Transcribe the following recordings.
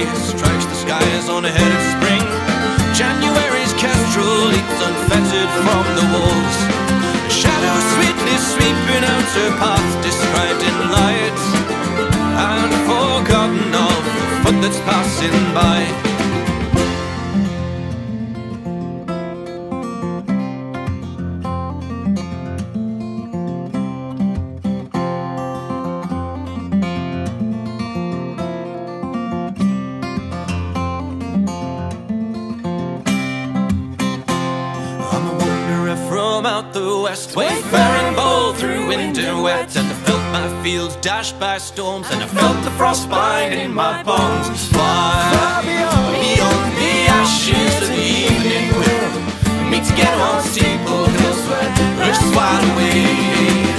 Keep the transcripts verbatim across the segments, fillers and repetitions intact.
strikes the skies on a head of spring. January's kestrel leaps unfettered from the walls. A shadow sweetly sweeping out her path, described in light and forgotten of the foot that's passing by. From out the west, wayfaring bold through wind and wet, and I felt my fields dashed by storms, and I felt the frostbite in my bones. Far beyond the ashes of the evening will meet again on steeple hills where earth's wide away.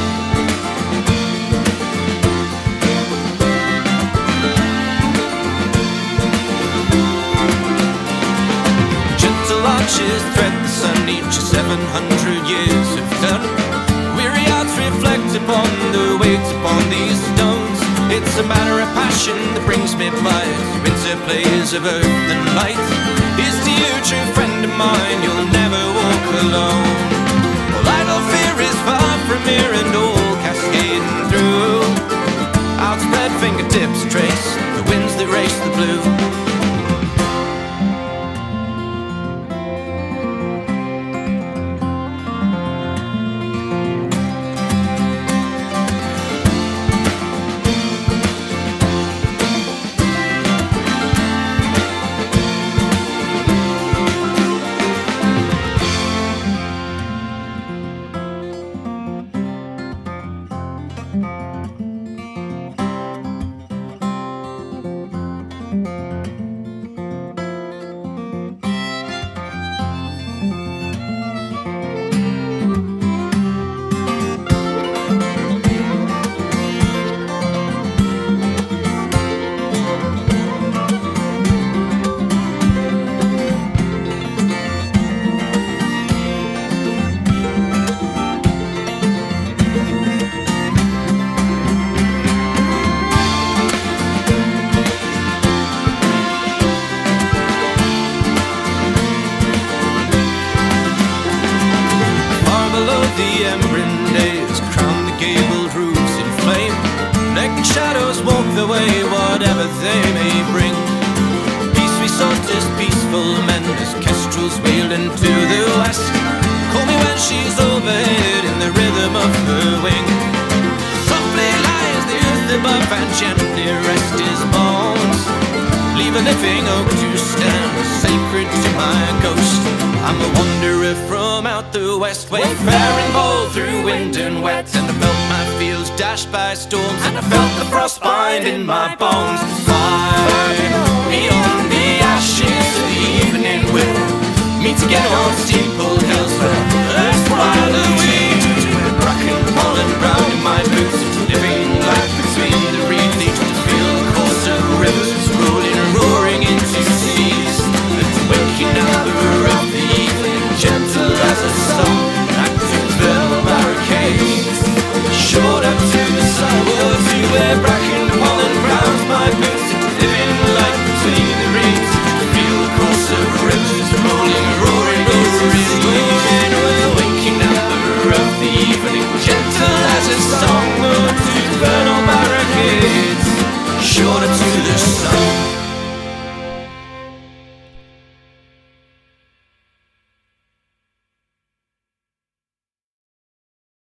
Gentle arches thread the sun each seven hundred years have done. Weary hearts reflect upon the weight upon these stones. It's a matter of passion that brings me by. Interplays of earth and light. Is to you, true friend of mine, you'll never walk alone. All idle fear is far from here, and all cascading through. Outspread fingertips trace the winds that race the blue. The embering days crown the gabled roofs in flame. Naked shadows walk the way, whatever they may bring. Peace we sought as peaceful men, as kestrels wail into the west. Call me when she's overhead in the rhythm of her wing. Softly lies the earth above, and gently rest his bones. Leave a living oak to stand sacred to my ghost. I'm a wanderer from out the west, wayfaring bold through wind and wet, and I felt my fields dashed by storms, and I felt the frostbite in my bones. Far beyond the ashes of the evening will meet again on steeple hills where earth's wild away. With bracken, pollen brown in my boots, living life between the reeds, need to feel the course of rivers rolling and roaring into seas. It's waking up the rough evening, gentle as a song, active vernal barricades, shored up to the sun. Oh, to where bracken, pollen browns my boots, living life between the reeds, feel the course of rivers rolling, roaring, roaring, roaring. We're waking up the rough evening, gentle as a song. Oh, to vernal barricades, shored up to the sun.